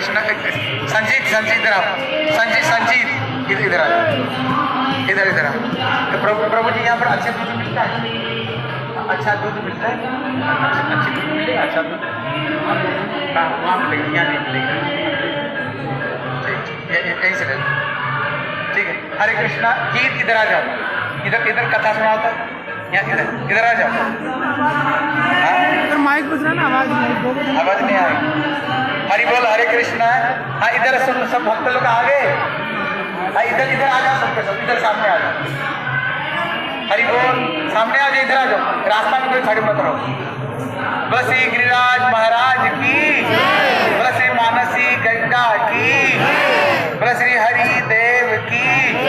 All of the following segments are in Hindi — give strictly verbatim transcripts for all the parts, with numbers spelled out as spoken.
कृष्ण संजीत संजीत इधर आओ, संजीत संजीत इधर इधर आ, इधर इधर आ। तो प्रभु प्रभु जी यहाँ पर अच्छा दूध मिलता है, अच्छा दूध मिलता है, अच्छी दूध मिलेगा, अच्छा दूध वहाँ मिलेगा, यहाँ नहीं मिलेगा, यहीं से ले, ठीक है। हरे कृष्णा गीत इधर आ जाओ, इधर इधर कथा सुनाओ तो, यहाँ इधर इधर आ जाओ। तो माइक बज रहा ना, आवाज नहीं, आवाज नहीं आई। हरि बोल हरे कृष्णा। हाँ इधर सब सब भक्त लोग आ गए, हाँ इधर इधर आ जाओ, सबके सब इधर सामने आ जाओ। हरि बोल सामने आ जाओ, इधर आ जाओ, रास्ता में कोई खड़े मत रहो। बस श्री गिरिराज महाराज की, बस श्री मानसी गंगा की, बस श्री हरि देव की,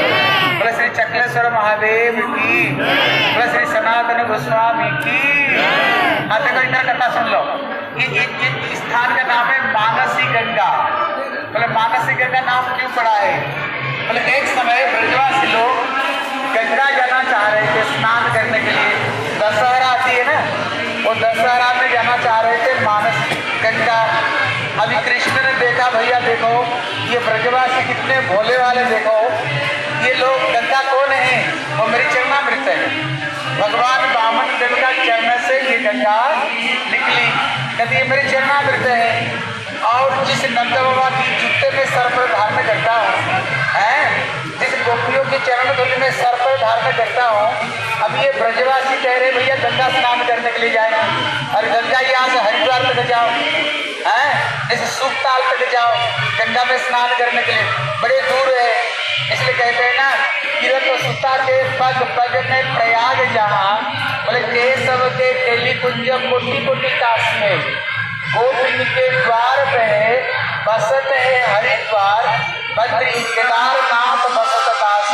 बस श्री चक्लेश्वर महादेव की, बस श्री सनातन गोस्वामी की। हाँ देखो इधर कथा सुन लो। ये ये ये स्थान का नाम है मानसी गंगा। बोले मानसी गंगा नाम क्यों पड़ा है? बोले एक समय ब्रजवासी लोग गंगा जाना चाह रहे थे स्नान करने के लिए। दशहरा आती है ना, वो दशहरा में जाना चाह रहे थे मानस गंगा। अभी कृष्ण ने देखा, भैया देखो ये ब्रजवासी कितने भोले वाले, देखो ये लोग गंगा कौन है? वो मेरी चरणामृत है। भगवान वामन देव का चरण से ये गंगा निकली, कहती ये मेरे चरणामृत है। और जिस नंद बाबा की जूते में सर पर धारण करता हूँ, है जिस गोपियों की चरण धूलि में सर पर धारण करता हूँ, अब ये ब्रजवासी कह रहे भैया गंगा स्नान करने के लिए जाएंगे। और गंगा यहाँ से हरिद्वार तक जाओ, है जैसे सूपताल तक जाओ गंगा में स्नान करने के लिए, बड़े दूर है। इसलिए कहते हैं ना किरत सुता के पग पग में प्रयाग जहाँ, बोले केशव के केली कुंज कोटि कोटि काश में, गोपिन के द्वार पे बसत है हरिद्वार, बद्री केदारनाथ बसत काश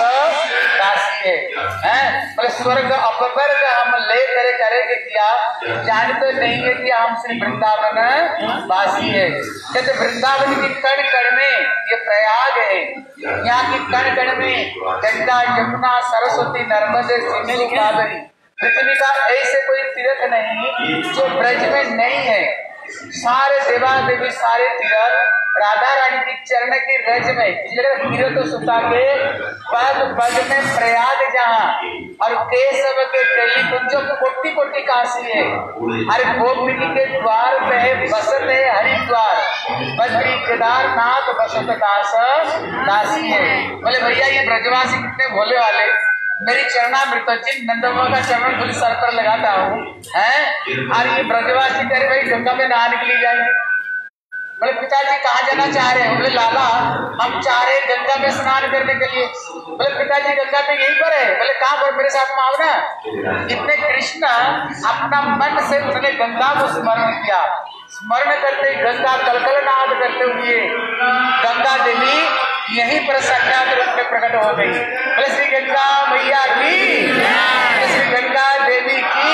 काशी है। बोले स्वर्ग अपवर्ग हम ले करे करेंगे क्या, जानते नहीं है कि हम श्री वृंदावन वासी है। कहते वृंदावन की कण कण में ये प्रयाग है, यहाँ की कण कण में गंगा यमुना सरस्वती नर्मदे सिंधु कावेरी, पृथ्वी का ऐसे कोई तीर्थ नहीं जो ब्रज में नहीं है। सारे देवा देवी सारे तीर्थ राधा रानी की चरण की रज में, तीर्थ सुता के पग पग में प्रयाग जहाँ, और केशव के केली कुंज कोटि कोटि काशी है। हर गोपिनी के द्वार पे बसत है हरिद्वार, बद्री केदारनाथ बसत काश काशी है। बोले भैया ये ब्रजवासी कितने भोले वाले, मेरी चरणामृत जिन नंदबाबा का चरण धूलि सर पर लगाता हूँ, हैं और ये ब्रजवासी कह रहे भाई गंगा में नहाने के लिए जाएंगे। बोले पिताजी कहाँ जाना चाह रहे हैं? बोले लाला हम चाह रहे गंगा में स्नान करने के लिए। बोले पिताजी गंगा में यहीं पर है? बोले कहाँ पर? मेरे साथ में आओ ना। इतने कृष्ण अपना मन से उसने गंगा को स्मरण किया, स्मरण करते गंगा कलकल नाद करते हुए गंगा देवी यहीं पर साक्षात रूप में प्रकट हो गई। बोले श्री गंगा मैया की, श्री गंगा देवी की।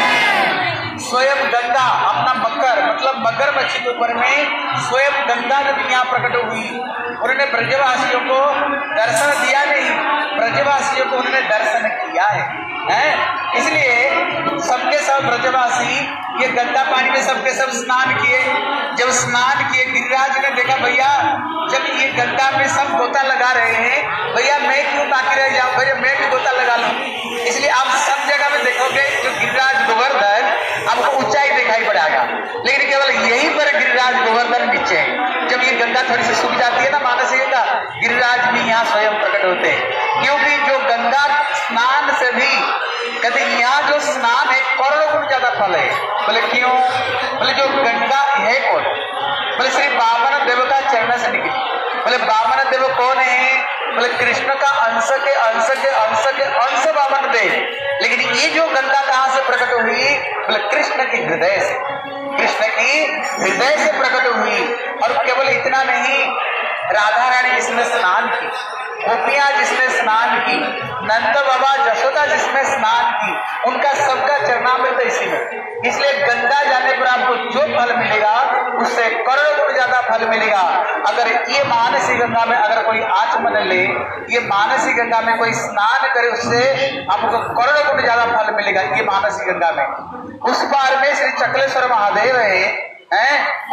स्वयं गंगा अपना मकर मतलब मगर मच्छी के ऊपर में स्वयं गंगा जब यहाँ प्रकट हुई, उन्होंने ब्रजवासियों को दर्शन दिया नहीं, ब्रजवासियों को उन्होंने दर्शन किया है, हैं? इसलिए सबके सब ब्रजवासी ये गंगा पानी में सबके सब स्नान किए। जब स्नान किए गिरिराज ने देखा भैया जब ये गंगा में सब गोता लगा रहे हैं, भैया मैं क्यों बाकी रह जाऊं, भैया मैं भी गोता लगा लूं। इसलिए आप सब जगह में देखोगे जो गिरिराज गोवर्धन आपको ऊंचाई दिखाई पड़ेगा, लेकिन केवल यहीं पर गिरिराज गोवर्धन नीचे है। जब ये गंगा थोड़ी सी सूख जाती है ना मानसी गंगा, गिरिराज भी यहाँ स्वयं प्रकट होते हैं। क्योंकि जो गंगा स्नान से भी कहते यहाँ जो स्नान है करोड़ों गुण ज्यादा फल है। बोले क्यों? बोले जो गंगा है कौन? बोले श्री वामन देव का चरण से निकली। बोले वामन देव कौन है? बोले कृष्ण का अंश के अंश के अंश के अंश वामन देव। लेकिन ये जो गंगा कहाँ से प्रकट हुई? बोले कृष्ण की हृदय से, कृष्ण की हृदय से प्रकट हुई। और केवल इतना नहीं, राधा रानी जिसने स्नान की, गोपियां जिसने स्नान की, नंद बाबा जसोदा जिसने स्नान की, उनका सबका चरणामृत इसी में। इसलिए गंगा जाने पर आपको जो फल मिलेगा उससे करोड़ों गुण ज्यादा फल मिलेगा। अगर ये मानसी गंगा में अगर कोई आचमन ले, ये मानसी गंगा में कोई स्नान करे, उससे आपको करोड़ों गुण ज्यादा फल मिलेगा ये मानसी गंगा में। उस पार में श्री चक्लेश्वर महादेव है, हैं?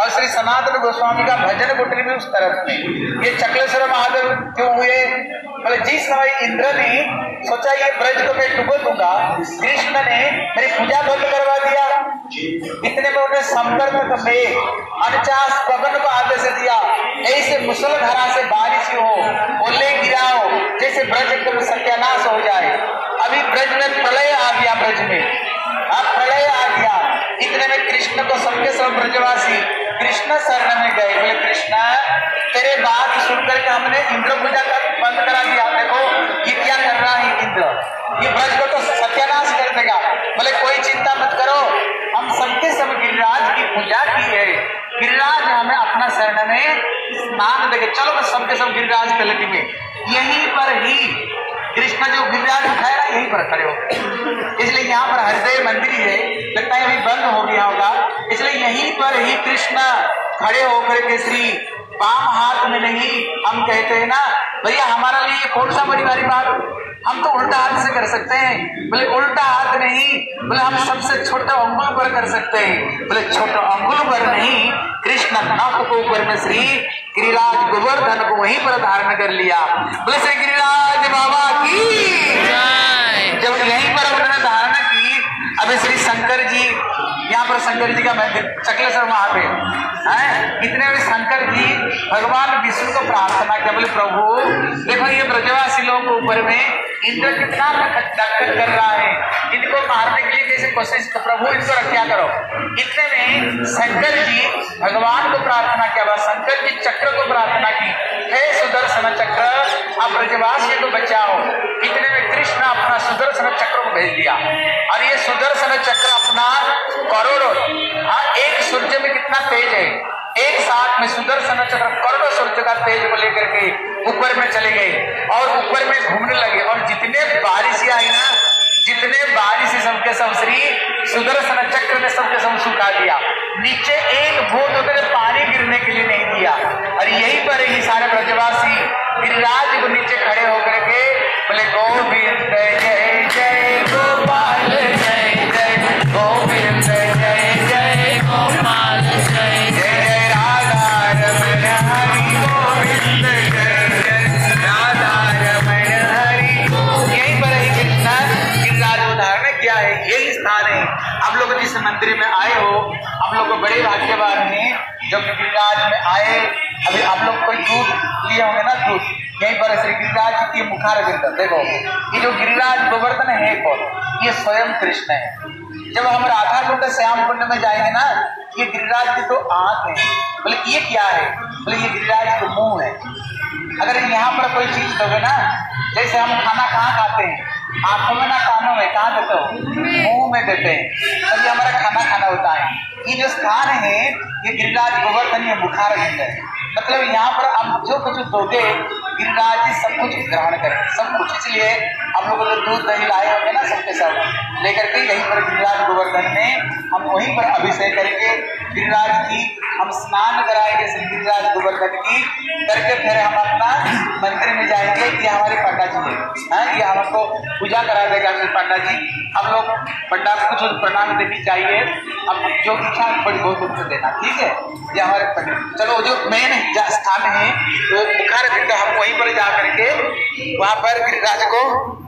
और श्री सनातन गोस्वामी का भजन कुटीर भी उस तरफ में। ये चक्लेश्वर महादेव क्यों हुए? बोले जिस समय इंद्र ने सोचा ये ब्रज को मैं डुबो दूंगा, कृष्ण ने मेरी पूजा बंद करवा दिया। इतने में उन्हें संपर्क में अनचास पवन को आदेश दिया, ऐसे मुसलधारा से बारिश हो, ओले गिराओ, जैसे ब्रज एकदम सत्यानाश हो जाए। अभी ब्रज में प्रलय आ गया, ब्रज में अब प्रलय आ गया। इतने में कृष्ण को सबके सब ब्रजवासी कृष्ण शरण में गए। बोले कृष्ण तेरे बात सुनकर के हमने इंद्र पूजा कर बंद करा दिया। देखो ये क्या कर रहा है इंद्र, ये ब्रज को तो सत्यानाश कर देगा। बोले कोई चिंता मत करो, हम सबके सब गिरिराज की पूजा की है, गिरिराज हमें अपना शरण में स्नान देंगे। चलो बस सबके सब गिरिराज कलटी में यहीं पर ही कृष्ण जो गिरिराज उठाया ना यहीं पर खड़े हो। इसलिए यहाँ पर हृदय मंदिर है, लगता है अभी बंद हो गया होगा, इसलिए यहीं पर ही कृष्ण खड़े होकर के श्री बाम हाथ में नहीं, हम कहते हैं ना भैया हमारा लिए कौन सा बड़ी भारी बात, हम तो उल्टा हाथ से कर सकते हैं। बोले उल्टा हाथ नहीं, बोले हम सबसे छोटा अंगुल पर कर सकते हैं। बोले छोटा अंगुल पर नहीं, कृष्ण नाक को ऊपर में श्री गिरिराज गोवर्धन को वहीं पर धारण कर लिया। बोले श्री गिरिराज बाबा की जब यहीं पर उन्होंने धारण की, अभी श्री शंकर जी यहाँ पर शंकर जी का मंदिर चक्लेश्वर महादेव है। इतने में शंकर जी भगवान विष्णु को प्रार्थना किया, बोले प्रभु देखो ये ब्रजवासी लोगों के ऊपर में इंद्र कितना डकट कर रहा है, इनको मारने के लिए कैसे कोशिश, तो प्रभु इनको रक्षा करो। इतने में शंकर जी भगवान को प्रार्थना किया, शंकर जी चक्र को प्रार्थना की, हे सुदर्शन चक्र आप ब्रजवासी को बचाओ। इतने में कृष्ण अपना सुदर्शन चक्र को भेज दिया, और ये सुदर्शन चक्र अपना करोड़ों, हाँ एक सूर्य में कितना तेज है, एक साथ में सुदर्शन चक्र करोड़ों सूर्य का तेज को लेकर के ऊपर में चले गए और ऊपर में घूमने लगे। और जितने बारिश आई ना, जितने बारिश सबके सब श्री सुदर्शन चक्र ने सबके सब सुखा दिया, नीचे एक बूंद उतरे पानी गिरने के लिए नहीं दिया। और यहीं पर ही सारे ब्रजवासी गिरिराज को नीचे खड़े होकर के बोले गोविंद जय जय गोपाल जय जय गोविंद जय जय गोपाल जय जय राधा रमण हरि गोविंद जय जय राधा रमण हरि। यहीं पर ही कृष्ण गिरिराज उदाहरण क्या है, यही स्थान है। आप लोग जिस मंदिर में आए हो, आप लोग को बड़े भाग्यवान हैं जब गिरिराज में आए। अभी आप लोग कोई दूध लिए होंगे ना, दूध यहीं पर श्री गिरिराज की मुखार गिरता। देखो ये जो गिरिराज गोवर्धन है कौन, ये स्वयं कृष्ण है। जब हम राधा कुंड श्याम कुंड में जाएंगे ना, ये गिरिराज की तो आंख है। बोले ये क्या है, बोले ये गिरिराज का मुंह है। अगर यहाँ पर कोई चीज दोगे ना, जैसे हम खाना कहाँ खाते हैं, आंखों में ना कानों में, कहाँ देते हो, मुंह में देते हैं, तभी हमारा खाना खाना होता है। ये जो स्थान है ये गिरिराज गोवर्धन ये मुखार है, मतलब यहाँ पर आप जो कुछ दोगे गिरिराज जी सब कुछ ग्रहण करें, सब कुछ। इसलिए हम लोग जो दूध दही लाए होंगे ना सबके सब लेकर के यहीं पर गिरिराज गोवर्धन में हम वहीं पर अभिषेक करेंगे। गिरिराज की हम स्नान कराएंगे श्री गिरिराज गोवर्धन की करके, फिर हम अपना मंदिर में जाएंगे। ये हमारे पंडा जी है, ये हमको पूजा करा देगा श्री पंडा जी। हम लोग पंडा को कुछ प्रणाम देनी चाहिए, अब जो इच्छा बड़ी बहुत कुछ देना, ठीक है। ये हमारे पंडित, चलो जो मेन स्थान है वो मुखार, हम वहीं पर जा करके वहां पर गिरिराज को